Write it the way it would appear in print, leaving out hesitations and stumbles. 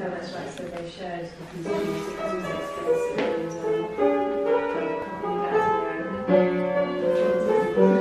No, that's right. So they shared the conditions that owns that space and had a couple of guys in there.